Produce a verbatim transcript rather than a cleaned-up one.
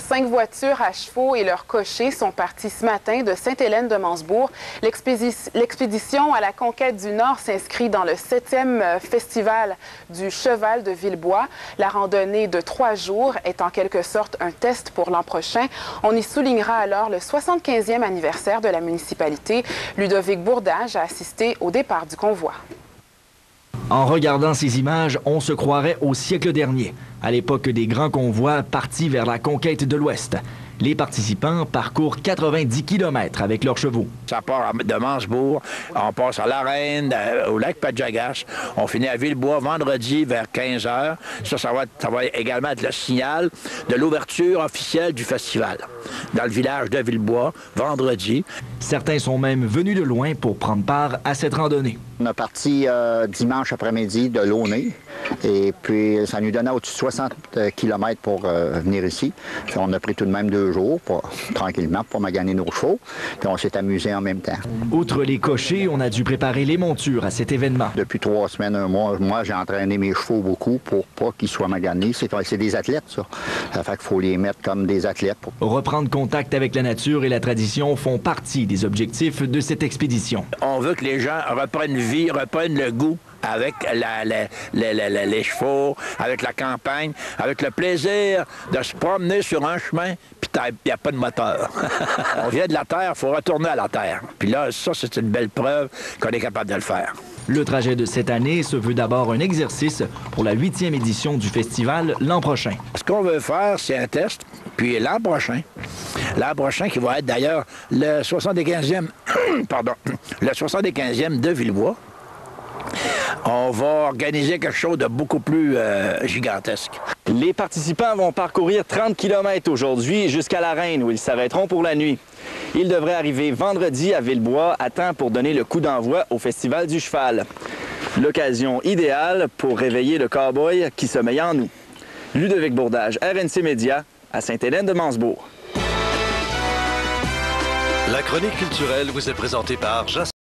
cinq voitures à chevaux et leurs cochers sont partis ce matin de Sainte-Hélène-de-Mansbourg. L'expédition à la conquête du Nord s'inscrit dans le septième festival du cheval de Villebois. La randonnée de trois jours est en quelque sorte un test pour l'an prochain. On y soulignera alors le soixante-quinzième anniversaire de la municipalité. Ludovic Bourdage a assisté au départ du convoi. En regardant ces images, on se croirait au siècle dernier, à l'époque des grands convois partis vers la conquête de l'Ouest. Les participants parcourent quatre-vingt-dix kilomètres avec leurs chevaux. Ça part de Mansbourg, on passe à La Reine, au lac Padjagas, on finit à Villebois vendredi vers quinze heures. Ça, ça va, ça va également être le signal de l'ouverture officielle du festival dans le village de Villebois, vendredi. Certains sont même venus de loin pour prendre part à cette randonnée. On a parti euh, dimanche après-midi de Launay et puis ça nous donnait au-dessus de soixante kilomètres pour euh, venir ici. Puis on a pris tout de même deux jours, pour, tranquillement, pour maganer nos chevaux. Puis on s'est amusé en même temps. Outre les cochers, on a dû préparer les montures à cet événement. Depuis trois semaines, un mois, moi j'ai entraîné mes chevaux beaucoup pour pas qu'ils soient maganés. C'est des athlètes, ça. Ça fait qu'il faut les mettre comme des athlètes. Pour... Reprendre contact avec la nature et la tradition font partie des objectifs de cette expédition. On veut que les gens reprennent vie, reprennent le goût avec la, la, la, la, la, les chevaux, avec la campagne, avec le plaisir de se promener sur un chemin, puis il n'y a pas de moteur. On vient de la terre, il faut retourner à la terre. Puis là, ça, c'est une belle preuve qu'on est capable de le faire. Le trajet de cette année se veut d'abord un exercice pour la huitième édition du festival l'an prochain. Ce qu'on veut faire, c'est un test, puis l'an prochain, l'an prochain qui va être d'ailleurs le soixante-quinzième, pardon, le soixante-quinzième de Villebois, on va organiser quelque chose de beaucoup plus euh, gigantesque. Les participants vont parcourir trente kilomètres aujourd'hui jusqu'à La Reine où ils s'arrêteront pour la nuit. Ils devraient arriver vendredi à Villebois à temps pour donner le coup d'envoi au Festival du Cheval. L'occasion idéale pour réveiller le cow-boy qui sommeille en nous. Ludovic Bourdage, R N C Média, à Sainte-Hélène-de-Mansbourg. La chronique culturelle vous est présentée par Jasper.